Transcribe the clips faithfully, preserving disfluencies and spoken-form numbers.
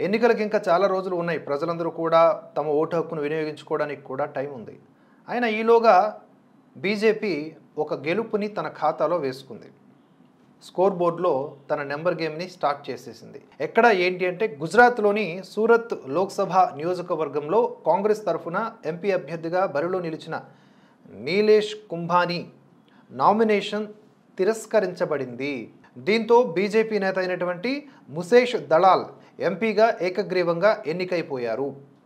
ఎన్నికలకు ఇంకా చాలా రోజులు ఉన్నాయి. ప్రజలందరూ కూడా తమ ఓటు హక్కును వినియోగించుకోవడానికి కూడా టైం ఉంది. అయినా ఈలోగా బీజేపీ ఒక గెలుపుని తన ఖాతాలో వేసుకుంది. స్కోర్ బోర్డులో తన నెంబర్ గేమ్ని స్టార్ట్ చేసేసింది. ఎక్కడ ఏంటి అంటే గుజరాత్లోని సూరత్ లోక్సభ నియోజకవర్గంలో కాంగ్రెస్ తరఫున ఎంపీ అభ్యర్థిగా బరిలో నిలిచిన నీలేష్ కుంభానీ నామినేషన్ తిరస్కరించబడింది. దీంతో బీజేపీ నేత అయినటువంటి ముసేష్ దళాల్ ఎంపీగా ఏకగ్రీవంగా ఎన్నికైపోయారు.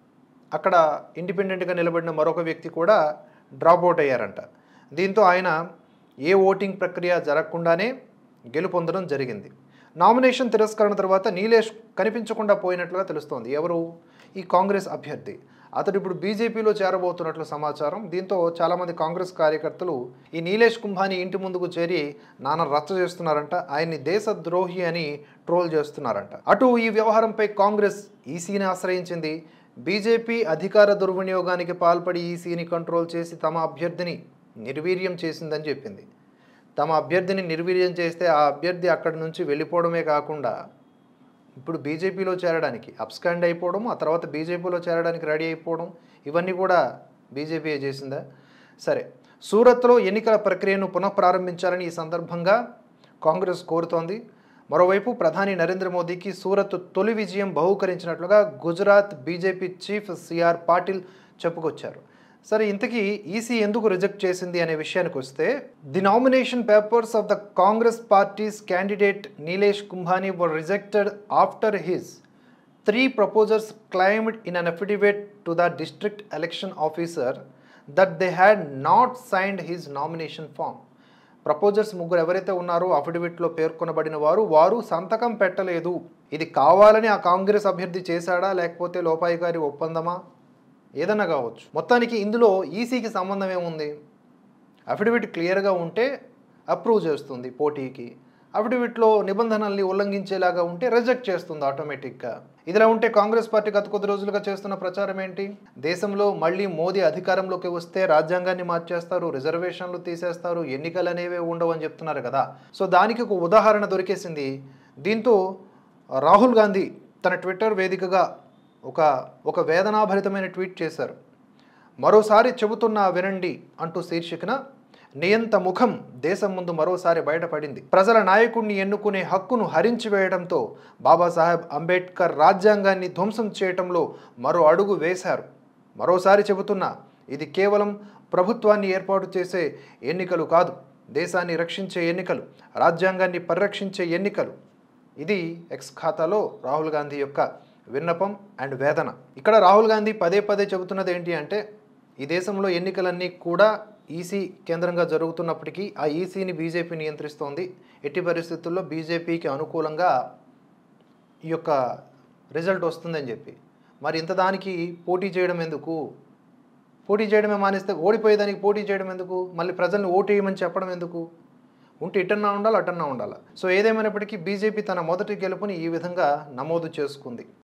అక్కడ ఇండిపెండెంట్గా నిలబడిన మరొక వ్యక్తి కూడా డ్రాప్అవుట్ అయ్యారంట. దీంతో ఆయన ఏ ఓటింగ్ ప్రక్రియ జరగకుండానే గెలుపొందడం జరిగింది. నామినేషన్ తిరస్కరణ తర్వాత నీలేష్ కనిపించకుండా పోయినట్లుగా తెలుస్తోంది. ఎవరు? ఈ కాంగ్రెస్ అభ్యర్థి. అతడు ఇప్పుడు బీజేపీలో చేరబోతున్నట్లు సమాచారం. దీంతో చాలామంది కాంగ్రెస్ కార్యకర్తలు ఈ నీలేష్ కుంభానీ ఇంటి ముందుకు చేరి నానా రచ్చ చేస్తున్నారంట. ఆయన్ని దేశద్రోహి అని ట్రోల్ చేస్తున్నారంట. అటు ఈ వ్యవహారంపై కాంగ్రెస్ ఈసీని ఆశ్రయించింది. బీజేపీ అధికార దుర్వినియోగానికి పాల్పడి ఈసీని కంట్రోల్ చేసి తమ అభ్యర్థిని నిర్వీర్యం చేసిందని చెప్పింది. తమ అభ్యర్థిని నిర్వీర్యం చేస్తే ఆ అభ్యర్థి అక్కడి నుంచి వెళ్ళిపోవడమే కాకుండా ఇప్పుడు బీజేపీలో చేరడానికి అప్స్కాండ్ అయిపోవడం, ఆ తర్వాత బీజేపీలో చేరడానికి రెడీ అయిపోవడం, ఇవన్నీ కూడా బీజేపీ చేసిందా? సరే, సూరత్లో ఎన్నికల ప్రక్రియను పునఃప్రారంభించాలని ఈ సందర్భంగా కాంగ్రెస్ కోరుతోంది. మరోవైపు ప్రధాని నరేంద్ర మోదీకి సూరత్ తొలి విజయం బహూకరించినట్లుగా Gujarat BJP chief C R Patil చెప్పుకొచ్చారు. సరే, ఇంతకీ ఈసీ ఎందుకు రిజెక్ట్ చేసింది అనే విషయానికి వస్తే, the nomination papers of the Congress party's candidate Nilesh Kumbhani were rejected after his three proposers claimed in an affidavit to the district election officer that they had not signed his nomination form. Proposers ముగ్గురు ఎవరైతే ఉన్నారో అఫిడవిట్లో పేర్కొనబడిన వారు వారు సంతకం పెట్టలేదు. ఇది కావాలని ఆ కాంగ్రెస్ అభ్యర్థి చేశాడా, లేకపోతే లోపాయికారి ఒప్పందమా, ఏదన్నా కావచ్చు. మొత్తానికి ఇందులో ఈసీకి సంబంధం ఏముంది? అఫిడవిట్ క్లియర్గా ఉంటే అప్రూవ్ చేస్తుంది పోటీకి, అఫిడవిట్లో నిబంధనల్ని ఉల్లంఘించేలాగా ఉంటే రిజెక్ట్ చేస్తుంది ఆటోమేటిక్గా. ఇదిలా ఉంటే కాంగ్రెస్ పార్టీ గత కొద్ది రోజులుగా చేస్తున్న ప్రచారం ఏంటి? దేశంలో మళ్ళీ మోదీ అధికారంలోకి వస్తే రాజ్యాంగాన్ని మార్చేస్తారు, రిజర్వేషన్లు తీసేస్తారు, ఎన్నికలు అనేవే ఉండవు అని చెప్తున్నారు కదా. సో దానికి ఒక ఉదాహరణ దొరికేసింది. దీంతో రాహుల్ గాంధీ తన ట్విట్టర్ వేదికగా ఒక ఒక వేదనాభరితమైన ట్వీట్ చేశారు. మరోసారి చెబుతున్నా వినండి అంటూ శీర్షికన నియంత ముఖం దేశం ముందు మరోసారి బయటపడింది. ప్రజల నాయకుడిని ఎన్నుకునే హక్కును హరించి వేయడంతో బాబాసాహెబ్ అంబేద్కర్ రాజ్యాంగాన్ని ధ్వంసం చేయటంలో మరో అడుగు వేశారు. మరోసారి చెబుతున్నా, ఇది కేవలం ప్రభుత్వాన్ని ఏర్పాటు చేసే ఎన్నికలు కాదు, దేశాన్ని రక్షించే ఎన్నికలు, రాజ్యాంగాన్ని పరిరక్షించే ఎన్నికలు. ఇది ఎక్స్ ఖాతాలో రాహుల్ గాంధీ యొక్క విన్నపం అండ్ వేదన. ఇక్కడ రాహుల్ గాంధీ పదే పదే చెబుతున్నది ఏంటి అంటే, ఈ దేశంలో ఎన్నికలన్నీ కూడా ఈసీ కేంద్రంగా జరుగుతున్నప్పటికీ ఆ ఈసీని బీజేపీ నియంత్రిస్తోంది. ఎట్టి పరిస్థితుల్లో బీజేపీకి అనుకూలంగా ఈ యొక్క రిజల్ట్ వస్తుందని చెప్పి, మరి ఇంత దానికి పోటీ చేయడం ఎందుకు? పోటీ చేయడమే మానేస్తే ఓడిపోయేదానికి పోటీ చేయడం ఎందుకు? మళ్ళీ ప్రజల్ని ఓటు వేయమని చెప్పడం ఎందుకు? ఉంటే ఇటన్నా ఉండాలి, అటన్నా ఉండాలి. సో ఏదేమైనప్పటికీ బీజేపీ తన మొదటి గెలుపుని ఈ విధంగా నమోదు చేసుకుంది.